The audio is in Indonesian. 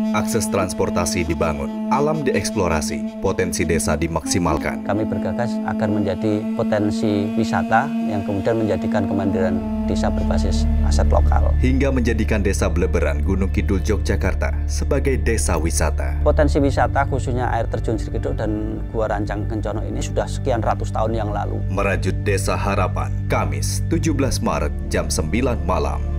Akses transportasi dibangun, alam dieksplorasi, potensi desa dimaksimalkan. Kami bergagas agar menjadi potensi wisata yang kemudian menjadikan kemandirian desa berbasis aset lokal. Hingga menjadikan desa Bleberan Gunung Kidul Yogyakarta sebagai desa wisata. Potensi wisata khususnya air terjun Srikidul dan Gua Rancang Kencono ini sudah sekian ratus tahun yang lalu. Merajut Desa Harapan, Kamis 17 Maret jam 9 malam.